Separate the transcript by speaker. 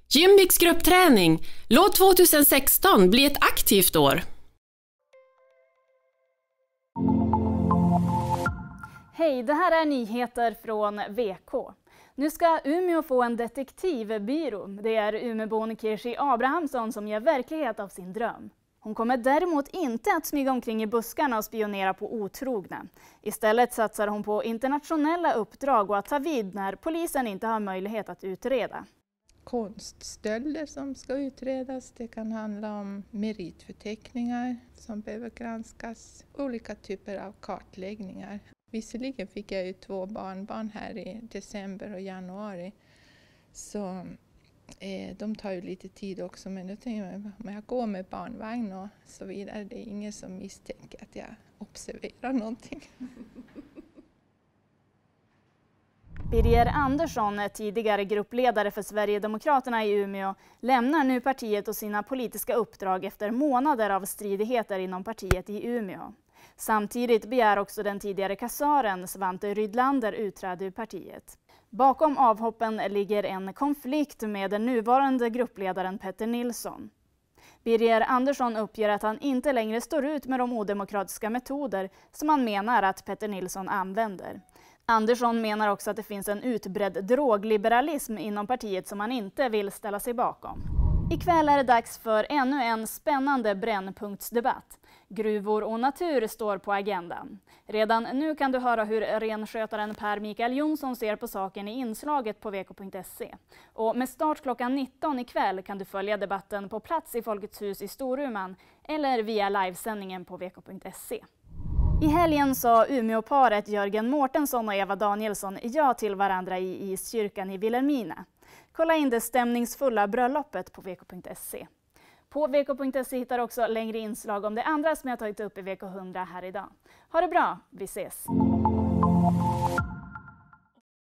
Speaker 1: Gymbix gruppträning. Låt 2016 bli ett aktivt år.
Speaker 2: Hej, det här är nyheter från VK. Nu ska Umeå få en detektivbyrå. Det är Umeåbon Kirsi Abrahamsson som gör verklighet av sin dröm. Hon kommer däremot inte att smyga omkring i buskarna och spionera på otrogna. Istället satsar hon på internationella uppdrag och att ta vid när polisen inte har möjlighet att utreda.
Speaker 3: Konststölder som ska utredas, det kan handla om meritförteckningar som behöver granskas, olika typer av kartläggningar. Visserligen fick jag ju 2 barnbarn här i december och januari, så de tar ju lite tid också, men då tänker jag, om jag går med barnvagn och så vidare, det är ingen som misstänker att jag observerar någonting.
Speaker 2: Birger Andersson, tidigare gruppledare för Sverigedemokraterna i Umeå, lämnar nu partiet och sina politiska uppdrag efter månader av stridigheter inom partiet i Umeå. Samtidigt begär också den tidigare kassören Svante Rydlander utträde ur partiet. Bakom avhoppen ligger en konflikt med den nuvarande gruppledaren Petter Nilsson. Birger Andersson uppger att han inte längre står ut med de odemokratiska metoder som han menar att Petter Nilsson använder. Andersson menar också att det finns en utbredd drogliberalism inom partiet som han inte vill ställa sig bakom. Ikväll är det dags för ännu en spännande brännpunktsdebatt. Gruvor och natur står på agendan. Redan nu kan du höra hur renskötaren Per Mikael Jonsson ser på saken i inslaget på vk.se. Och med start klockan 19 ikväll kan du följa debatten på plats i Folkets hus i Storuman eller via livesändningen på vk.se. I helgen sa Umeåparet Jörgen Mårtensson och Eva Danielsson ja till varandra i Iskyrkan i Vilhelmina. Kolla in det stämningsfulla bröllopet på vk.se. På vk.se hittar du också längre inslag om det andra som jag tagit upp i VK100 här idag. Ha det bra, vi ses!